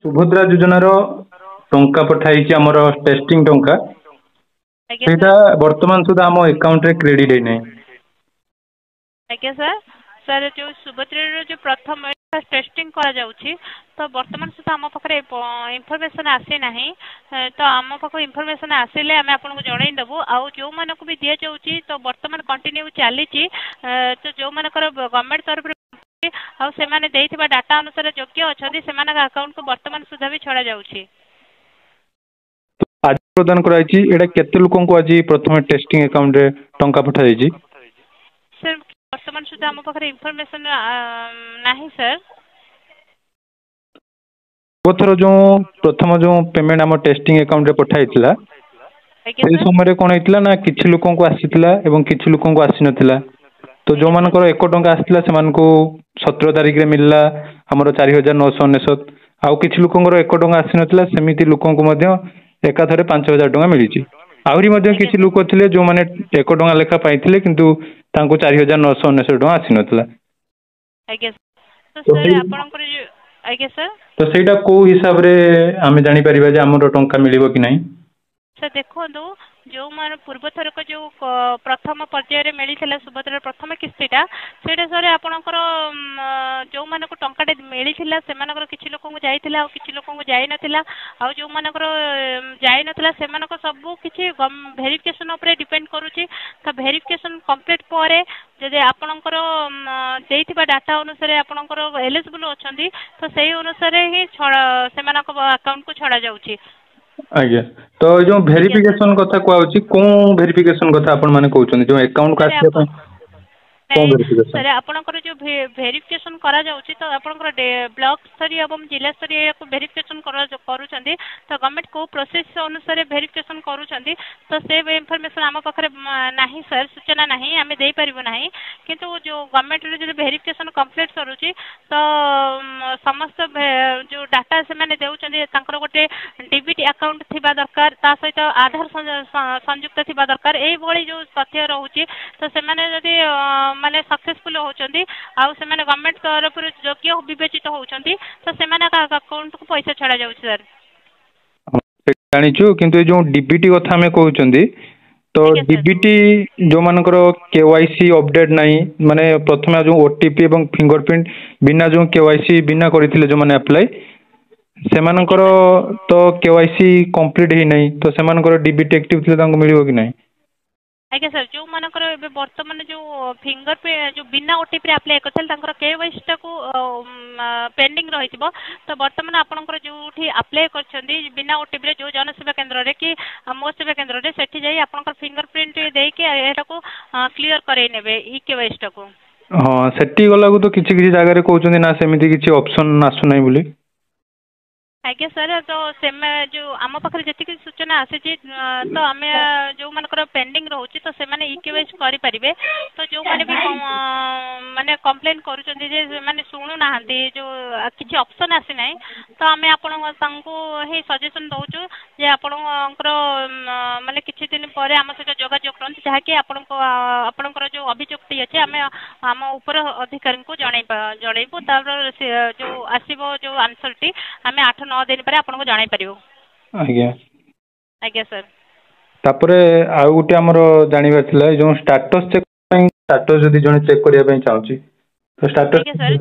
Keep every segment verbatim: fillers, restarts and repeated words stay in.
सुभद्रा योजनार टंका पठाई आमर टेस्टिंग टंका आज्ञा सेटा सर वर्तमान सुधा आम अकाउंट रे क्रेडिट है नहीं। आज्ञा सर सर जो सुभद्रा जो प्रथम टेस्टिंग करा जाउछि तो वर्तमान सुधा आम पाखरे इनफॉरमेशन आसी नाही तो आम पाख इनफॉरमेशन आसिले आम आपन को जणाई देबु आउ जो मानको भी दिया जाउछि तो वर्तमान कंटिन्यू चली तो जो मानकर गवर्नमेंट तरफ आउ से माने देइथिबा डाटा अनुसार योग्य अछथि सेमानक अकाउंट को वर्तमान सुधा भी छड़ा जाउछि। आज प्रदान कराई एटा केते लोकन को आज प्रथम टेस्टिंग अकाउंट रे टंका पठा जाई सर वर्तमान सुधा आम पाखरे इनफॉरमेशन नाही सर। गोथर जो प्रथम जो पेमेंट आम टेस्टिंग अकाउंट रे पठाइथिला से समय कोन हेतिला ना किछि लोकन को आसीतिला एवं किछि लोकन को आसी नथिला तो जो मानकर एक टंका आसीतिला से मान को सत्रह तारिख रे मिलला हमर चार हजार नौ सौ उनसठ आउ किछि लोकन एक टंका आसी नथिला सेमिति लोकन को मध्य एकाथरे पांच हजार टंका मिलिछि आउरी मध्य किछि लोक थिले जो माने एक टंका लेखा पाइथिले किंतु तांको चार हजार नौ सौ उनसठ टंका आसी नथिला। आज्ञा तो सर आपनकर आज्ञा सर तो सेटा को हिसाब रे आमे जानि परिबा जे हमरो टंका मिलिबो कि नाही। सर देखो जो मान पूर्व थरक जो प्रथम पर्यायर मिलता सुभद्रा प्रथम किस्तीटा से सर आपणकर जो मान को टंका मिलता से किसी लोक जाइला आ किसी लोक जाई नथिला आ जो मानकर जाई नथिला से सब किसी वेरिफिकेशन उपरे डिपेंड करूची तो वेरिफिकेशन कंप्लीट पर जदि आपणकर देइथिबा डाटा अनुसार आपणकर एलिजिबल अछंती तो सही अनुसार ही से अकाउंट को छड़ा जाउची। आज्ञा तो जो वेरिफिकेशन कथा कहउची कोन वेरिफिकेशन कथा आपण माने कहउछन जो अकाउंट का आसे सर आपनकर जो वेरिफिकेशन करा जाउची तो आपनकर ब्लॉक स्तरीय एवं जिला स्तरीय को वेरिफिकेशन करा करूछंती तो गवर्नमेंट को प्रोसेस अनुसार वेरिफिकेशन करूछंती तो से इंफॉर्मेशन आम पाखरे नाही सर सूचना नाही आमे देई परिबो नाही किंतु जो गवर्नमेंट रे जो वेरिफिकेशन कंप्लीट करूची तो समस्त जो डाटा से माने देउछंती तांकर गोटे डीबीटी अकाउंट थिबा दरकार ता सहित आधार संयुक्त थिबा दरकार एई भली जो तथ्य रहउची तो से माने जदी माने सक्सेसफुल होचंदी आ से माने गवर्नमेंट तरफ योग्य विवेचित होचंदी तो से माने अकाउंट को पैसा छड़ा जाउछ सर जानिछु किंतु जो डीबीटी कथा हमें कहउचंदी तो डीबीटी जो मानकर केवाईसी अपडेट नाही माने प्रथम जो ओटीपी एवं फिंगरप्रिंट बिना जो केवाईसी बिना करिथिले जो माने अप्लाई से मानकर तो केवाईसी कंप्लीट ही नहीं तो से मानकर डीबीटी एक्टिव थिले तांको मिलिबो कि नाही। आज्ञा सर जो मानकर एबे वर्तमान जो फिंगर पे जो बिना ओटीपी अप्लाई करथल तांकर केवाईसी को पेंडिंग रहितबो तो वर्तमान आपनकर जोठी अप्लाई करछंदी बिना ओटीपी रे जो जनसेवा केंद्र रे कि मो सेवा केंद्र रे सेठी जाई आपनकर फिंगरप्रिंट दे के एटा को क्लियर करे नेबे ई केवाईसी को। हां सेठी गला को तो किछि किछि जागा रे कहउछंदी ना सेमिति किछि ऑप्शन आसु नै बोली। आज्ञा सर तो से जो आम पाखे जी सूचना आसी तो आम जो मानकर पेंडिंग रोचे तो से ई केवाईसी करें तो जो मैंने भी माने कंप्लेन करें शुणु ना जो किसी ऑप्शन आसी ना तो आम आपण ही सजेशन दौचु जे आपणकर माने किछि दिन पर आम सहित जोगाजोग करते जहाँकि आपणकर जो अभियोगटी अच्छे आम आम उपर अधिकारी को जनइबू तार जो आसो जो आंसर टी आम आठ नौ दिन पर आपन को जानाई परियो। आज्ञा आज्ञा सर तापरे आ गुटे हमर जानिबा थिला जो स्टेटस चेक पई स्टेटस जदी जने चेक करिया पई चाहूची तो स्टेटस आज्ञा सर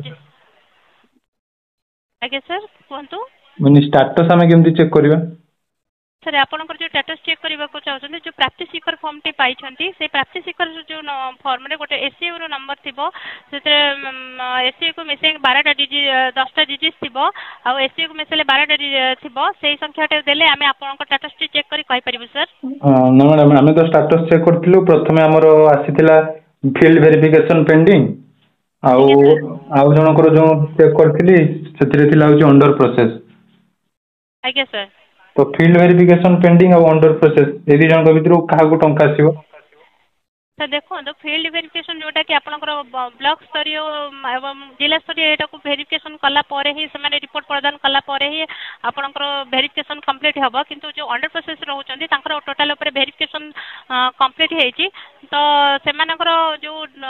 आज्ञा सर कोंतु माने स्टेटस हमें केमती चेक करिवा सर आपनकर जो स्टेटस चेक करबा को चाहछन जो प्राप्ति स्वीकार फॉर्म टी पाई छंती से प्राप्ति स्वीकार जो फॉर्म रे गोटे एसईओ रो नंबर थिबो सेते एसईओ को मिसे बारह टा डिजिट दस टा डिजिट थिबो आ एसईओ को मिसेले बारह टा थिबो सेही संख्या टे देले आमे आपनकर स्टेटस टी चेक करी कहि परिबो सर। हां न मैडम हमें तो स्टेटस चेक करथिलु प्रथमे हमरो आसीथिला फील्ड वेरिफिकेशन पेंडिंग आउ आउ जनकर जो चेक करथिली सेतिरे थिला होची अंडर प्रोसेस। आज्ञा सर तो फील्ड वेरिफिकेशन पेंडिंग और अंडर प्रोसेस यदि जन भीतर क्या टंका आसो सर देखो तो फील्ड वेरिफिकेशन जोटा कि आपनकर ब्लॉक स्तरीय एवं जिला स्तरीय एटा को वेरिफिकेशन कला परे ही से माने रिपोर्ट प्रदान कला परे ही आपनकर वेरिफिकेशन कंप्लीट हबो किंतु जो अंडर प्रोसेस रहउचंदी तांकर टोटल ऊपर वेरिफिकेशन कंप्लीट हेची तो सेमानकर जो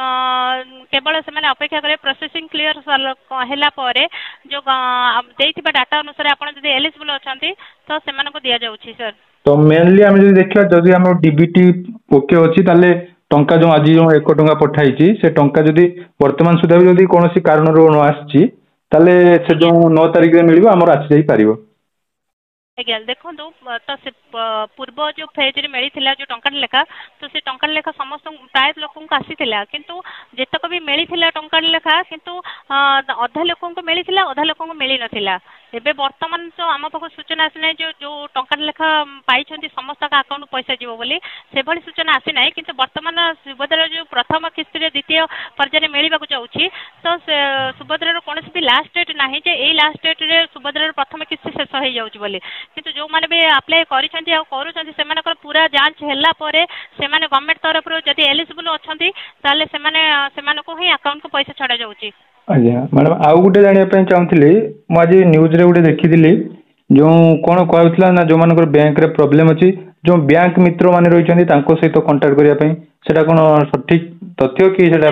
केवल से अपेक्षा करें प्रोसेसिंग क्लियर है जो देथिबा डाटा अनुसार आप जब एलिजिबल अच्छा तो से दि जाऊँगी सर। तो मेनली आम जो देखा जदि आम डीबीटी ओके अच्छी ताले टंका जो आज जो एक टंका पठाई से टंका जदि वर्तमान सुधा भी जदि कौन कारण न आसी से जो नौ तारिख में मिल आमर आसी जाई पारिबो। आज्ञा देखो तो से पूर्व जो फेज रे मिली जो टंका लेखा तो से टंका लेखा समस्त प्राय लोक आसीला किंतु जेतक भी मिली टंका लेखा किंतु अधा लोक मिली अधा लोक मिल नाला एबे वर्तमान जो आम पाख सूचना आसी जो जो टंका लेखा पाई समस्त अकाउंट पैसा जीव बोली से भली सूचना आसी ना किंतु वर्तमान सुभद्रा जो प्रथम किस्ती द्वितीय पर्याय मिलवा जाऊँगी तो सुभद्रार कौन भी लास्ट डेट ना जे यही लास्ट डेट रे सुभद्रार प्रथम किस्ती शेष हो जाऊँगी बोली किंतु जो माने भी अप्लाई करिसेंती आ करूछंती सेमानकर पूरा जांच हैला परे सेमाने गवर्नमेंट तरफ रो जदी एलिजिबल अछंती ताले सेमाने सेमानको ही अकाउंट को पैसा छडा जाउची। आज्ञा मैडम आउ गुटे जानिया पय चाहूतली म आज न्यूज रे गुटे देखिथिली जो कोन कहउतला ना जो मानकर बैंक रे प्रॉब्लम अछि जो बैंक मित्र माने रहिछंती तांको सहित कांटेक्ट करिया पय सेटा कोन सठिक तथ्य कि सेटा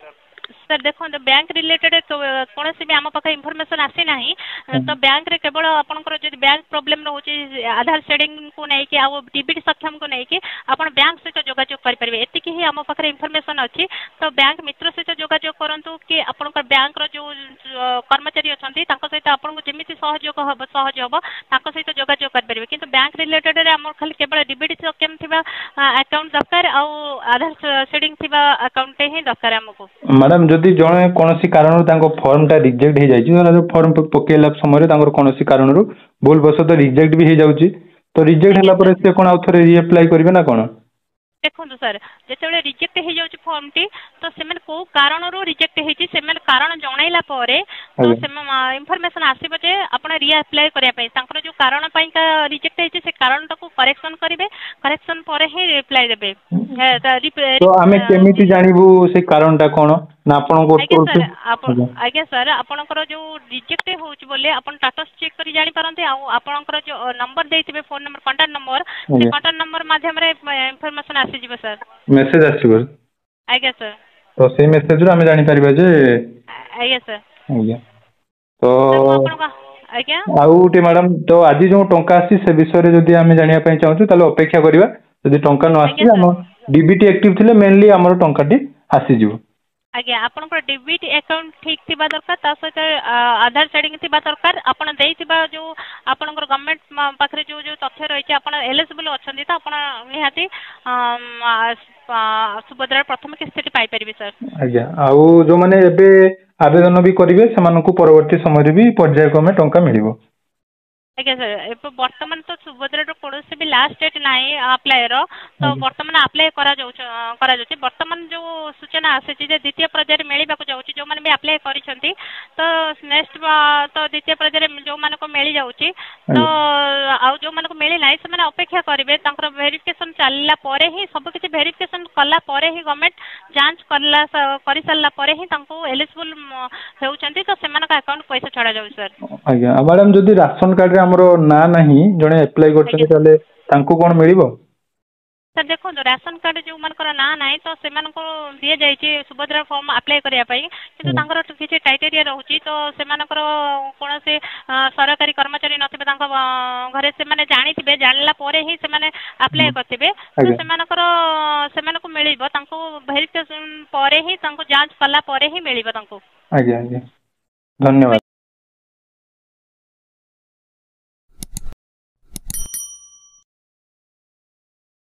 सर देखो बैंक रिलेटेड कौन भी आम पाखे इनफॉरमेशन आसी ना तो बैंक रे केवल आपनकर जब बैंक प्रॉब्लम रोचे आधार शेडिंग को लेकिन आ डीबीटी सक्षम को लेकिन आप बैंक सहित जोगाजोग करेंगे एति ही आम पाखे इनफॉरमेशन अच्छी तो बैंक मित्र सहित जोगाजोग करूँ कि आपनकर बैंक जो कर्मचारी अच्छा सहित आपको जमी सहयोग हम सहज हम सहित जोगाजोग करेंगे किंतु बैंक रिलेटेड आम खाली केवल डीबीटी सक्षम थी अकाउंट दरकार आधार शेडिंग थी अकाउंट ही दरकार आमको। मैडम जदि जड़े कौन कारण फर्मटा रिजेक्ट हो जाए फर्म पकेला समय कौन कारण भूल बसत रिजेक्ट भी हो जाऊँगी तो रिजेक्ट है कौन आउ थे रिअप्लाई करेंगे ना कौन देखो सर जो रिजेक्ट हो जाऊँ फर्म टी तो से कौ कारण रिजेक्ट होती कारण जनइला तो इनफॉरमेशन आसो जे आप रिअप्लाई करने जो कारण रिजेक्ट होती से कारण टाक करेक्शन करेंगे करेक्शन पर ही रिप्लाई देवे तो आमे केमिति जानबू से कारणटा कोन ना आपन को आज्ञा सर आपनकर जो रिजेक्ट होउछ बोले आपन स्टेटस चेक करी जानि परंते आ आपनकर जो नंबर देथिबे फोन नंबर कांटेक्ट नंबर से कांटेक्ट नंबर माध्यम रे इनफॉरमेशन आसी जीव सर मेसेज आसीबो आज्ञा सर तो से मेसेज रो हमें जानि परिबे जे आज्ञा सर आज्ञा तो आज्ञा आउटे मैडम तो आज जो टंका आसी से विषय रे जदी हमें जानिया पय चाहू ताले अपेक्षा करबा जदी टंका न आसी हम डीबीटी एक्टिव थिले मेनली हमर टंकाटी आसी जीव। आज्ञा आपनकर डीबीटी अकाउंट ठीक थिबा दरकार ता सहित आधार शेडिंग थिबा दरकार आपन देइथिबा जो आपनकर गवर्नमेंट पाखरे जो जो तथ्य रहिछि आपन एलिजिबल अछंती त आपन निहाती सुभद्रा प्रथम किस्ती पाई परिबे सर। आज्ञा आउ जो माने एबे आवेदन भी करिवे समानकु परवर्ती समय रे भी पर्यायक्रमे टंका मिलिबो। आज्ञा सर बर्तमान तो सुभद्रा कौन भी लास्ट डेट ना अप्लाई रो तो बर्तमान अप्लाई करा जाउछ बर्तमान जो सूचना आसी द्वितीय पर्याय मिलवा जाऊँगी जो मैंने भी अप्लाई करिसेंती तो नेक्स्ट तो द्वितीय पर्याय जो मान को मिल जाऊँगी तो आउ जो मान को मिली ना से अपेक्षा करेंगे वेरिफिकेशन चलला परे ही सब किसी वेरिफिकेशन कला परे ही गवर्नमेंट जांच करला कर सारा परे ही एलिजिबल होउछंती तो सेमानका अकाउंट पैसा छड़ा जाउ सर। आज्ञा मैडम जदी राशन कार्ड रे हमरो ना नहीं जने अप्लाई करछन ताले तांको कोन मिलिबो सर देखो राशन कार्ड जो मनकर ना ना तो से दि जाइए सुभद्रा फॉर्म अप्लाई करने किंतु तांकर किसी क्राइटेरिया रोचे तो से कौन से सरकारी कर्मचारी नथिबे घरे से माने जानिथिबे जानला परे ही से माने अप्लाई करथिबे तो से से मिलिबो तांको वेरिफिकेशन परे ही तांको जांच कला परे ही मिलिबो तांको। आज्ञा आज्ञा धन्यवाद।